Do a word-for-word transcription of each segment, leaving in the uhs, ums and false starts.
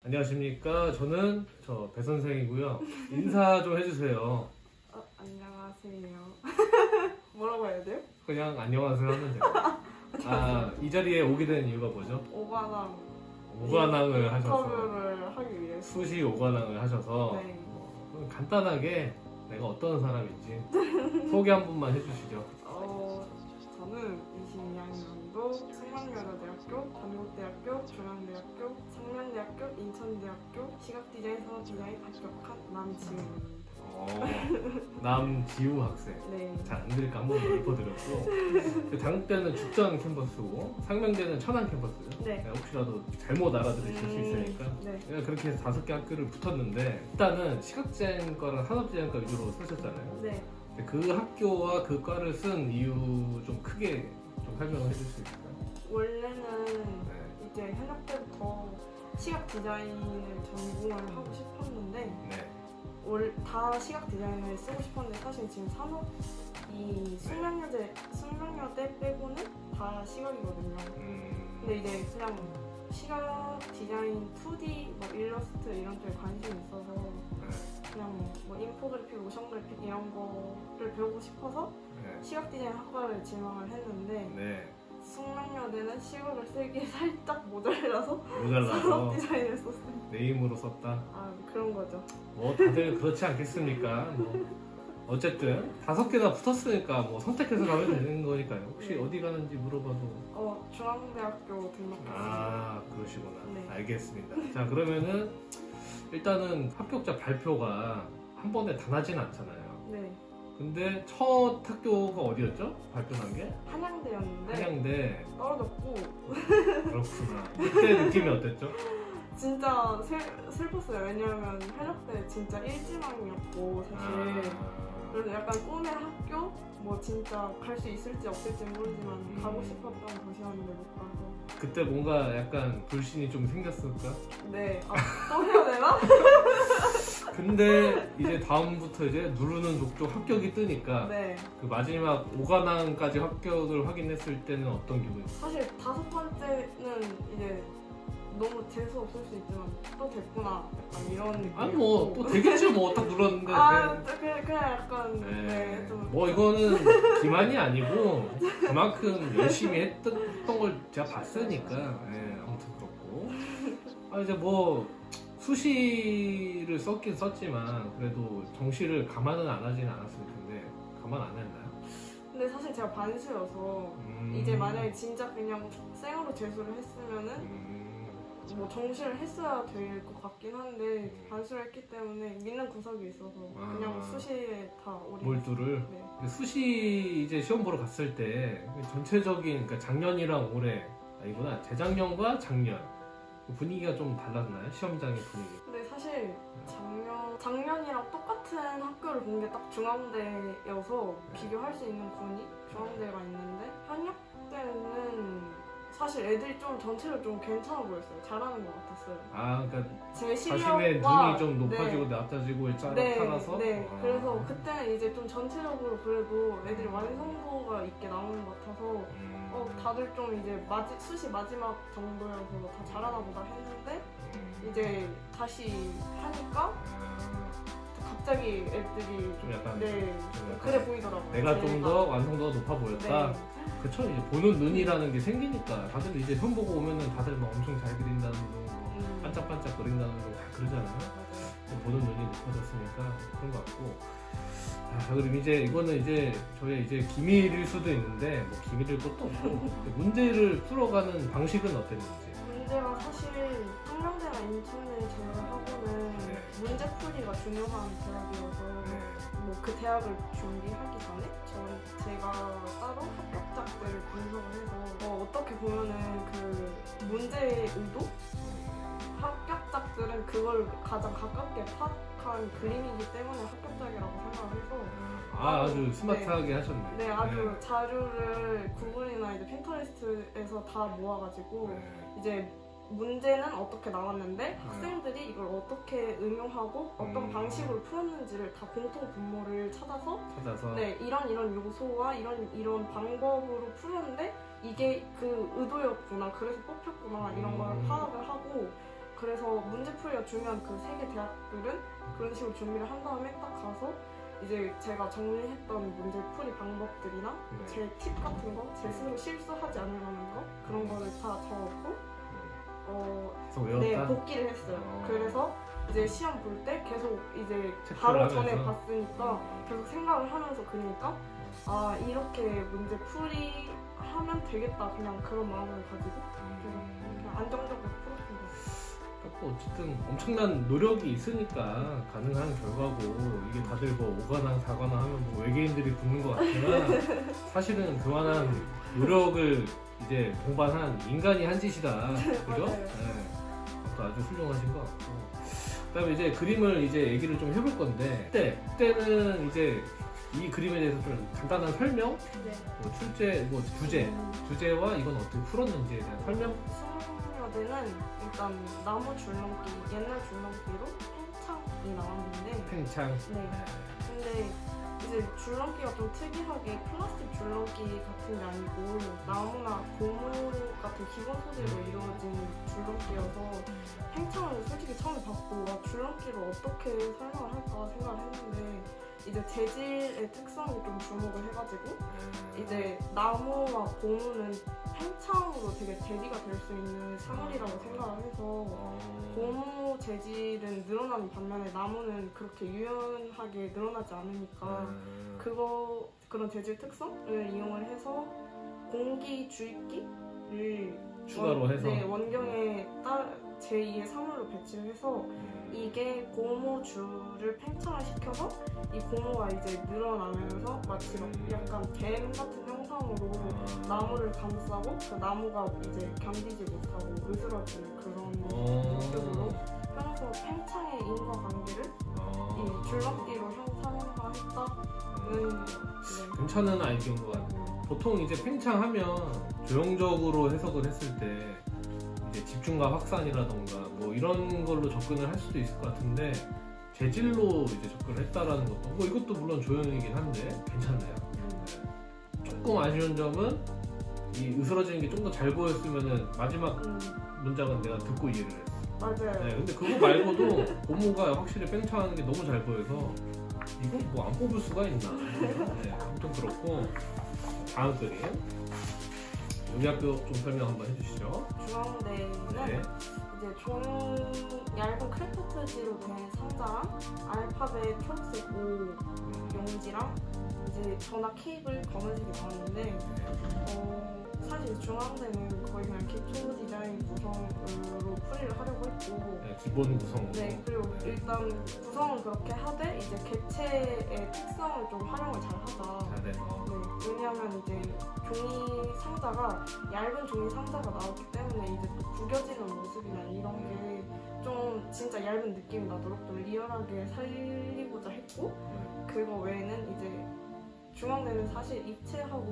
안녕하십니까. 저는 저 배 선생이고요. 인사 좀 해주세요. 어, 안녕하세요. 뭐라고 해야 돼요? 그냥 안녕하세요 하면 돼요. 아, 이 자리에 오게 된 이유가 뭐죠? 오관왕 오관왕을 하셔서 인터뷰를 하기 위해서 수시 오관왕을 하셔서 네. 어, 간단하게 내가 어떤 사람인지 소개 한 번만 해주시죠. 어, 저는 이십이 학년도 숙명여자대학교, 단국대학교, 중앙대학교, 상명대학교, 인천대학교 시각디자인 산업디자인 합격한 남지우입니다. 어, 남지우 학생. 네. 잘 안 들릴까 한번 읊어드렸고, 당국대는 죽전 캠퍼스고 상명대는 천안 캠퍼스죠. 네. 혹시라도 잘못 알아들으실 수 있으니까. 네. 그렇게 해서 다섯 개 학교를 붙었는데, 일단은 시각디자인과랑 산업디자인과 위주로 쓰셨잖아요. 네. 그 학교와 그 과를 쓴 이유 좀 크게 좀 설명을 해줄 수 있을까요? 원래는 네. 이제 현역 때부터 시각 디자인을 전공을 하고 싶었는데 네. 월, 다 시각 디자인을 쓰고 싶었는데 사실 지금 산업이 숙명여대 숙명여대 빼고는 다 시각이거든요. 음... 근데 이제 그냥 시각 디자인 투 디 뭐 일러스트 이런 쪽에 관심이 있어서 네. 그냥 뭐 인포그래픽, 모션 그래픽 이런 거를 배우고 싶어서 네. 시각 디자인 학과를 지망을 했는데 네. 숙명여대는 시각을 쓰기에 살짝 모자라서 모자라서 산업 디자인을 썼어요. 내 힘으로 썼다. 아 그런 거죠. 뭐 다들 그렇지 않겠습니까? 뭐 어쨌든 다섯 개 다 붙었으니까 뭐 선택해서 가면 되는 거니까요. 혹시 네. 어디 가는지 물어봐도. 어 중앙대학교 등록했어요. 아 그러시구나. 네. 알겠습니다. 자 그러면은 일단은 합격자 발표가 한 번에 다 나진 않잖아요. 네. 근데 첫 학교가 어디였죠? 발표난 게? 한양대였는데 한양대. 떨어졌고 그렇구나. 그때 느낌이 어땠죠? 진짜 슬, 슬펐어요. 왜냐하면 현역 때 진짜 일지망이었고 사실 아... 그래서 약간 꿈의 학교? 뭐 진짜 갈 수 있을지 없을지 모르지만 음... 가고 싶었던 곳이었는데 못 가서 그때 뭔가 약간 불신이 좀 생겼을까? 네. 아, 또 해야 되나? 근데 이제 다음부터 이제 누르는 족족 합격이 뜨니까 네. 그 마지막 오관왕까지 합격을 확인했을 때는 어떤 기분이었어요? 사실 다섯 번째는 이제 너무 재수 없을 수 있지만 또 됐구나 약간 이런 느낌. 아니 뭐 또 되겠지 뭐 딱 눌렀는데. 아 네. 그냥, 그냥 약간 네. 네, 좀 뭐 이거는 기만이 아니고 그만큼 열심히 했던, 했던 걸 제가 봤으니까. 네, 아무튼 그렇고. 아 이제 뭐 수시를 썼긴 썼지만 그래도 정시를 감안은 안 하지는 않았을 텐데 감안 안 했나요? 근데 사실 제가 반수여서 음... 이제 만약에 진짜 그냥 생으로 재수를 했으면은 음... 뭐 정시를 했어야 될 것 같긴 한데 반수를 했기 때문에 믿는 구석이 있어서 그냥 아... 수시에 다 올인. 몰두를. 네. 수시 이제 시험 보러 갔을 때 전체적인 그러니까 작년이랑 올해 아니구나 재작년과 작년 분위기가 좀 달랐나요? 시험장의 분위기. 근데 사실 작년 작년이랑 똑같은 학교를 본 게 딱 중앙대여서 네. 비교할 수 있는 군이 중앙대가 있는데 현역 때는 사실 애들이 좀 전체로 좀 괜찮아 보였어요. 잘하는 것 같았어요. 아, 그러니까 제 자신의 실력과 눈이 좀 높아지고 네. 낮아지고에 따라 네, 따라서. 네. 아. 그래서 그때는 이제 좀 전체적으로 그래도 애들이 완성도가 있게 나오는 것 같아서 음. 어 다들 좀 이제 마지, 수시 마지막 정도여서 다 잘하나 보다 했는데 음. 이제 다시 하니까 아. 갑자기 애들이 좀 약간 네 좀 약간 그래 보이더라고요. 내가 좀 제가. 더 완성도가 높아 보였다. 네. 그쵸? 이제 보는 눈이라는 게 생기니까 다들 이제 현 보고 오면은 다들 막 엄청 잘 그린다는 둥, 뭐 음. 반짝반짝 그린다는 둥 다 그러잖아요. 맞아요. 보는 눈이 높아졌으니까 그런 것 같고. 아, 그럼 이제 이거는 이제 저의 이제 기밀일 수도 있는데 뭐 기밀일 것도 없고 문제를 풀어가는 방식은 어땠는지. 문제가 사실 한명대나 인천을 제외하고는 네. 문제풀이가 중요한 대학이어서 네. 뭐 그 대학을 준비하기 전에 저 제가 따로 합격작들을 분석을 해서 어, 어떻게 보면은 그 문제의 의도? 합격작들은 그걸 가장 가깝게 파악한 그림이기 때문에 합격작이라고 생각을 해서 아, 아주 스마트하게 네. 하셨네. 네, 아주 네. 자료를 구글이나 이제 핀터레스트에서 다 모아가지고 네. 이제 문제는 어떻게 나왔는데 네. 학생들이 이걸 어떻게 응용하고 어떤 음. 방식으로 풀었는지를 다 공통 분모를 찾아서 찾아서 네, 이런 이런 요소와 이런 이런 방법으로 풀었는데 이게 그 의도였구나, 그래서 뽑혔구나 이런 걸 음. 파악을 하고 그래서 문제풀이가 중요한 그 세 개 대학들은 그런 식으로 준비를 한 다음에 딱 가서 이제 제가 정리했던 문제풀이 방법들이나 네. 제 팁 같은 거, 제 스스로 실수하지 않을 만한 거 그런 거를 다 적었고 어, 그래서 네, 외웠다? 복기를 했어요. 어. 그래서 이제 시험 볼 때 계속 이제 체크를 바로 하면서? 전에 봤으니까 계속 생각을 하면서 그니까 아 이렇게 문제 풀이 하면 되겠다 그냥 그런 마음을 가지고 음. 그냥 안정적으로 풀었습니다. 뭐 어쨌든 엄청난 노력이 있으니까 가능한 결과고 이게 다들 뭐 오가나 사가나 하면 뭐 외계인들이 붙는 것 같지만 사실은 그만한 노력을 이제 동반한 인간이 한 짓이다. 그죠? 맞아요. 네. 아무튼 아주 훌륭하신 것 같고 그다음에 이제 그림을 이제 얘기를 좀 해볼 건데 그때 그때는 이제 이 그림에 대해서 좀 간단한 설명, 네. 뭐 출제, 뭐 주제, 음, 주제와 이건 어떻게 풀었는지에 대한 설명. 수능여대는 일단 나무 줄넘기 옛날 줄넘기로 팽창이 나왔는데 팽창. 네. 근데 이제 줄넘기가 좀 특이하게 플라스틱 줄넘기 같은 게 아니고 나무나 고무 같은 기본 소재로 이루어진 줄넘기여서 팽창을 솔직히 처음에 받고 와, 줄넘기를 어떻게 설명을 할까 생각을 했는데 이제 재질의 특성에 좀 주목을 해가지고 이제 나무와 고무는 팽창으로 되게 대비가 될 수 있는 사물이라고 생각을 해서 고무 재질은 늘어나는 반면에 나무는 그렇게 유연하게 늘어나지 않으니까 그거 그런 재질 특성을 이용을 해서 공기 주입기를 추가로 원, 해서 네, 원경에 따 제이의 사물로 배치를 해서 이게 고무줄을 팽창을 시켜서 이 고무가 이제 늘어나면서 마치 막 약간 댐 같은 형상으로 나무를 감싸고 그 나무가 이제 견디지 못하고 으스러지는 그런 모습으로 평소 팽창의 인과관계를 이 줄넘기로 형상화했다는 네. 괜찮은 아이디어인 것 같아요. 보통 이제 팽창하면 조형적으로 해석을 했을 때 이제 집중과 확산이라던가 뭐 이런 걸로 접근을 할 수도 있을 것 같은데 재질로 이제 접근을 했다라는 것도 뭐 이것도 물론 조형이긴 한데 괜찮네요. 조금 아쉬운 점은 이 으스러지는 게 좀 더 잘 보였으면은 마지막 음, 문장은 내가 듣고 이해를 했어. 맞아요. 네, 근데 그거 말고도 고무가 확실히 팽창하는 게 너무 잘 보여서 이건 뭐 안 뽑을 수가 있나. 네, 아무튼 그렇고 다음 그림 여기 학교 좀 설명 한번 해주시죠. 중앙대는 네. 이제 종 얇은 크래프트지로 된 상자랑 알파벳 초록색 O 용지랑 이제 전화 케이블 검은색이 나왔는데 어, 사실 중앙대는 거의 그냥 기초 디자인 구성으로 풀이를 하려고 했고 네, 기본 구성. 네 그리고 일단 구성은 그렇게 하되 이제 개체의 특성을 좀 활용을 잘 하자. 잘 돼서. 네, 왜냐하면 이제 종이 상자가 얇은 종이 상자가 나왔기 때문에 이제 또 구겨지는 모습이나 이런 게 좀 진짜 얇은 느낌이 나도록 좀 리얼하게 살리고자 했고 그거 외에는 이제 중앙대는 사실 입체하고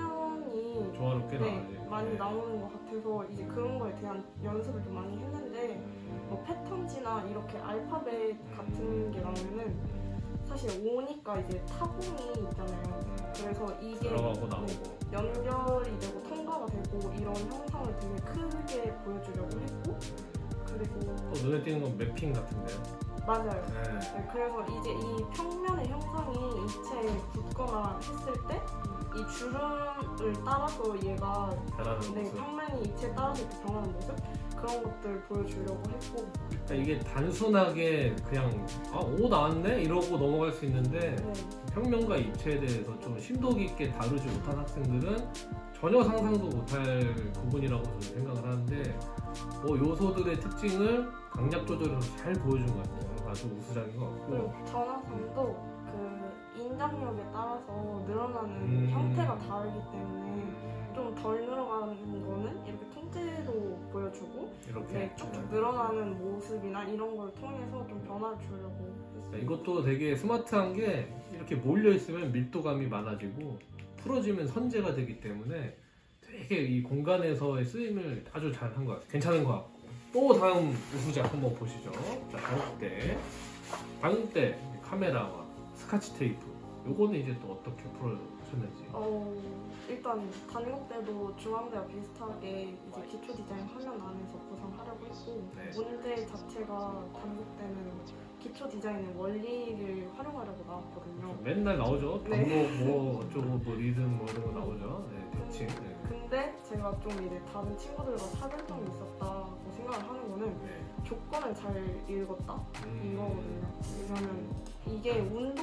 평면이 조화롭게 네, 나와요. 많이 네. 나오는 것 같아서 이제 그런 거에 대한 연습을 좀 많이 했는데 뭐 패턴지나 이렇게 알파벳 같은 게 나오면은 사실 오니까 이제 타공이 있잖아요. 그래서 이게 들어가고 나오고. 네, 연결이 되고 통과가 되고 이런 형상을 되게 크게 보여주려고 했고 그리고 또 눈에 띄는 건 매핑 같은데요. 맞아요. 네. 네, 그래서 이제 이 평면의 형상이 입체에 붙거나 했을 때 이 주름을 따라서 얘가 변하는 네, 모습. 평면이 입체에 따라서 이렇게 변하는 모습 그런 것들 보여주려고 했고 그러니까 이게 단순하게 그냥 아, 오 나왔네 이러고 넘어갈 수 있는데 네, 평면과 입체에 대해서 좀 심도 깊게 다루지 못한 학생들은 전혀 상상도 못할 부분이라고 저는 생각을 하는데 뭐 요소들의 특징을 강약 조절해서 잘 보여준 것 같아요. 아주 우수작인 것 같고. 그리고 전화선도 그 인장력에 따라서 늘어나는 음. 형태가 다르기 때문에 좀 덜 늘어가는 거는 이렇게 통째로 보여주고 이렇게 네, 쭉쭉 늘어나는 모습이나 이런 걸 통해서 좀 변화를 주려고 했어요. 이것도 되게 스마트한 게 이렇게 몰려 있으면 밀도감이 많아지고 풀어지면 선재가 되기 때문에 되게 이 공간에서의 쓰임을 아주 잘 한 것 같아요. 괜찮은 것 같고. 또 다음 우수작 한번 보시죠. 자, 방울대. 방울대 카메라와 스카치 테이프. 요거는 이제 또 어떻게 풀어주셨나요? 어, 일단 단국 때도 중앙대와 비슷하게 이제 기초 디자인 화면 안에서 구성하려고 했고 네. 문제 자체가 단국 때는 기초 디자인의 원리를 활용하려고 나왔거든요. 맨날 나오죠. 네. 단고 뭐 어쩌고 뭐 리듬 뭐 이런 거 나오죠. 네, 대칭. 네. 근데 제가 좀 이제 다른 친구들과 차별점이 있었다고 생각을 하는 거는 네. 조건을 잘 읽었다 음. 이거거든요. 왜냐면 이게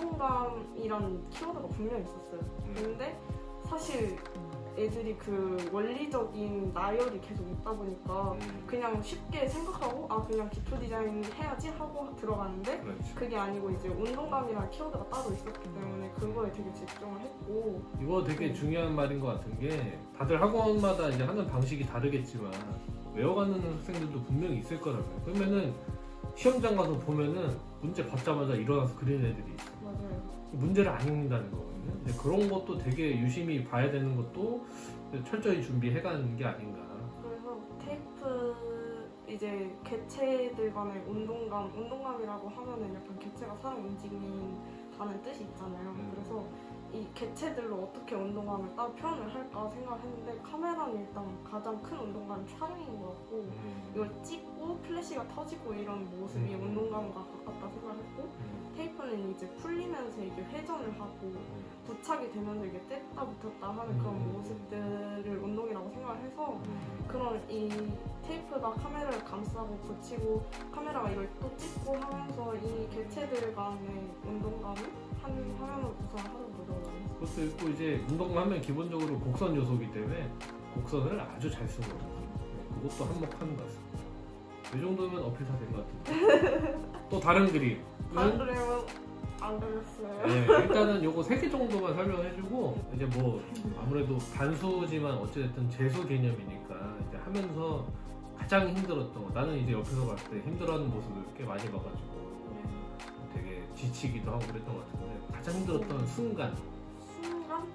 운동감이란 키워드가 분명히 있었어요. 근데 사실 애들이 그 원리적인 나열이 계속 있다 보니까 음. 그냥 쉽게 생각하고 아 그냥 기초 디자인 해야지 하고 들어가는데 그렇죠. 그게 아니고 이제 운동감이라는 키워드가 따로 있었기 때문에 그거에 되게 집중을 했고 이거 되게 중요한 말인 것 같은 게 다들 학원마다 이제 하는 방식이 다르겠지만 외워가는 학생들도 분명히 있을 거라고요. 그러면은 시험장 가서 보면은 문제 받자마자 일어나서 그리는 애들이 있어. 맞아요. 문제를 안 읽는다는 거거든요. 근데 그런 것도 되게 유심히 봐야 되는 것도 철저히 준비해가는 게 아닌가. 그래서 테이프 이제 개체들 간의 운동감, 운동감이라고 하면은 약간 개체가 살아 움직인다는 뜻이 있잖아요. 음. 그래서 이 개체들로 어떻게 운동감을 따로 표현을 할까 생각을 했는데 카메라는 일단 가장 큰 운동감이 촬영인 것 같고 음. 이걸 찍고 플래시가 터지고 이런 모습이 음. 운동감과 가깝다 생각을 했고 음. 테이프는 이제 풀리면서 이게 회전을 하고 부착이 되면서 이게 뗐다 붙였다 하는 그런 음. 모습들을 운동이라고 생각을 해서 음. 그런 이 테이프가 카메라를 감싸고 붙이고 카메라가 이걸 또 찍고 하면서 이 개체들 간의 운동감을 한 화면으로 구성하는 거죠. 그것도 있고 이제 운동하면 기본적으로 곡선 요소이기 때문에 곡선을 아주 잘 쓰는 거거든요. 그것도 한몫하는 것 같습니다. 이 정도면 어필 다 된 것 같은데 또 다른 그림 안 그리면 안 그렸어요. 네, 일단은 요거 세 개 정도만 설명을 해주고 이제 뭐 아무래도 단수지만 어찌됐든 재수 개념이니까 이제 하면서 가장 힘들었던 거 나는 이제 옆에서 봤을 때 힘들어하는 모습을 꽤 많이 봐가지고 되게 지치기도 하고 그랬던 것 같은데 가장 힘들었던 순간 순간?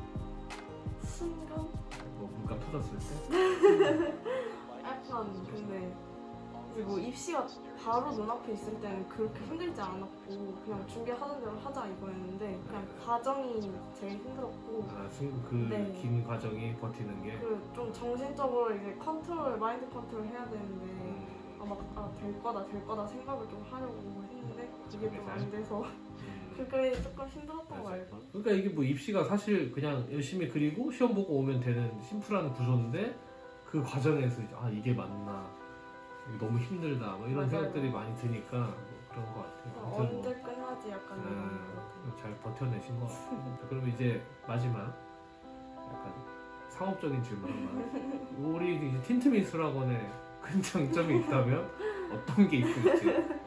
순간? 뭐 물감 터졌을 때 약간 근데 이제 뭐 입시가 바로 눈앞에 있을 때는 그렇게 힘들지 않았고 그냥 준비하던 대로 하자 이거였는데 그냥 과정이 제일 힘들었고 아, 그 긴 네. 과정이 버티는 게 그 좀 정신적으로 이제 컨트롤, 마인드 컨트롤 해야 되는데 음, 아마 아, 될 거다 될 거다 생각을 좀 하려고 했는데 그게 좀 안 돼서 음. 그게 조금 힘들었던 거 알죠? 그러니까 이게 뭐 입시가 사실 그냥 열심히 그리고 시험 보고 오면 되는 심플한 구조인데 그 과정에서 이제 아 이게 맞나 이게 너무 힘들다 뭐 이런 맞아요. 생각들이 많이 드니까 뭐 그런 것 같아요. 어, 아무튼 뭐, 언제 끝나지 약간 이런 거 같아요. 음, 잘 버텨내신 것 같아요. 그럼 이제 마지막 약간 상업적인 질문 한번 우리 이제 틴트미술학원에 큰 장점이 있다면 어떤 게 있을지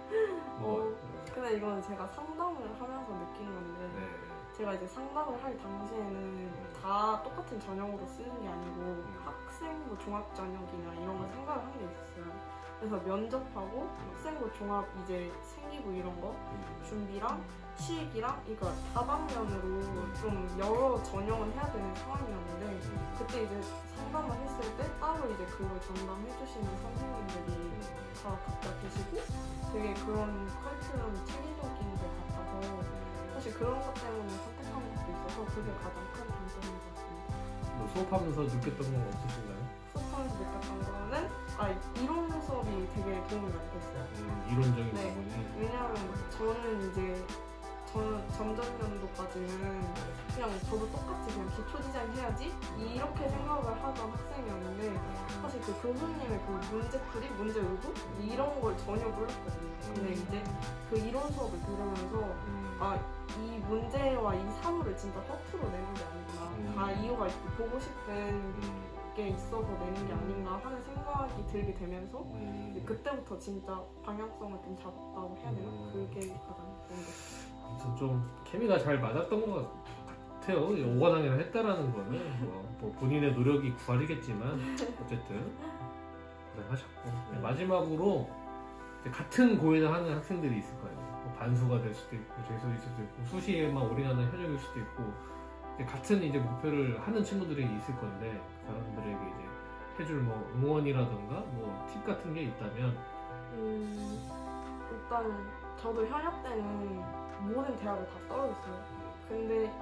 뭐 근데 이건 제가 상담을 하면서 느낀 건데 네. 제가 이제 상담을 할 당시에는 다 똑같은 전형으로 쓰는 게 아니고 학생부 종합 전형이나 이런 걸 생각을 한 게 있었어요. 그래서 면접하고 학생부 종합 이제 생기부 이런 거 준비랑 시익이랑 이거 다방면으로 좀 여러 전형을 해야 되는 상황이었는데 그때 이제 상담을 했을 때 따로 이제 그걸 전담해 주시는 선생님들이 다 각자 계시고 되게 그런 커리큘럼 체계적인 게 같아서 사실 그런 것 때문에 선택한 것도 있어서 그게 가장 큰 장점인 것 같습니다. 뭐 수업하면서 느꼈던 건 없으신가요? 수업하면서 느꼈던 거는 아 이론 수업이 되게 도움이 많이 됐어요. 음, 이론적인 네. 부분이 왜냐하면 저는 이제 전 전전년도까지는 그냥 저도 똑같이 그냥 기초 디자인 해야지 이렇게 생각을 하던 학생이었는데 사실 그 교수님의 그 문제풀이, 문제 의도 이런 걸 전혀 몰랐거든요. 근데 이제 그 이론 수업을 들으면서 아 이 문제와 이 사물을 진짜 허투루 내는 게 아니구나. 음. 다 이유가 있고 보고 싶은 게 있어서 내는 게 아닌가 하는 생각이 들게 되면서 이제 그때부터 진짜 방향성을 좀 잡았다고 해야 되나? 그게 가장 좋은 것 같아요. 아무튼 좀 케미가 잘 맞았던 것 같아요. 오관왕이랑 했다라는 거는 뭐, 뭐 본인의 노력이 구할이겠지만 어쨌든 고생하셨고 네, 마지막으로 이제 같은 고민을 하는 학생들이 있을 거예요. 뭐 반수가 될 수도 있고 재수일 수도 있고 수시에만 올인하는 현역일 수도 있고 이제 같은 이제 목표를 하는 친구들이 있을 건데 그 사람들에게 이제 해줄 뭐 응원이라던가 뭐 팁 같은 게 있다면 음, 일단 저도 현역 때는 모든 대학을 다 떨어졌어요. 근데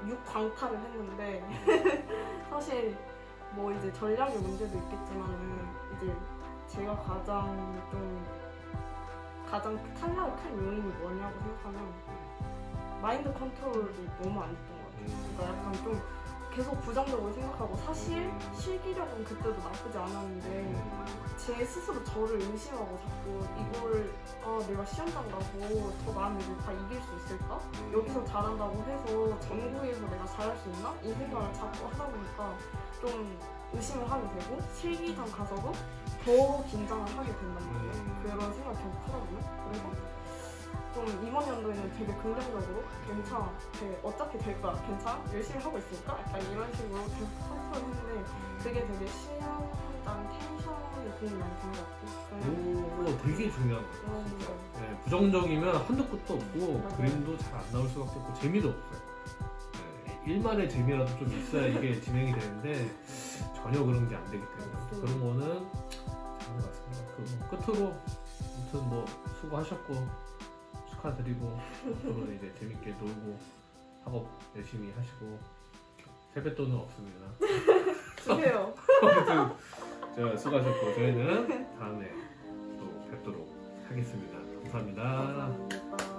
육광탈을 했는데 사실 뭐 이제 전략의 문제도 있겠지만은 이제 제가 가장 좀 가장 탈락의 큰 요인이 뭐냐고 생각하면 마인드 컨트롤이 너무 안 됐던 것 같아요. 그러니까 약간 좀 계속 부정적으로 생각하고 사실 실기력은 그때도 나쁘지 않았는데 제 스스로 저를 의심하고 자꾸 이걸 아, 내가 시험장 가고 저 나은 애들 다 이길 수 있을까? 여기서 잘한다고 해서 전국에서 내가 잘할 수 있나? 이 생각을 자꾸 하다 보니까 좀 의심을 하게 되고 실기장 가서도 더 긴장을 하게 된단 말이에요. 그런 생각을 계속 하거든요. 그래서 좀 이번 연도에는 되게 긍정적으로 괜찮아, 되게 어차피 될 거야, 괜찮아, 열심히 하고 있으니까 약간 이런 식으로 계속 컨트롤했는데 그게 되게 시험장 텐션이 도움이 많이 된 것 같고. 오, 되게 중요한 것 같아요. 음, 진짜. 네, 부정적이면 한도 끝도 없고 맞아요. 그림도 잘 안 나올 수밖에 없고 재미도 없어요. 네, 일만의 재미라도 좀 있어야 이게 진행이 되는데 전혀 그런 게 안 되기 때문에 그런 거는 좋은 것 같습니다. 그 뭐 끝으로 아무튼 뭐 수고하셨고 축하드리고 앞으로 이제 재밌게 놀고 학업 열심히 하시고 세뱃돈은 없습니다. 주세요. 아무튼 자, 수고하셨고 저희는 다음에 또 뵙도록 하겠습니다. 감사합니다. 감사합니다.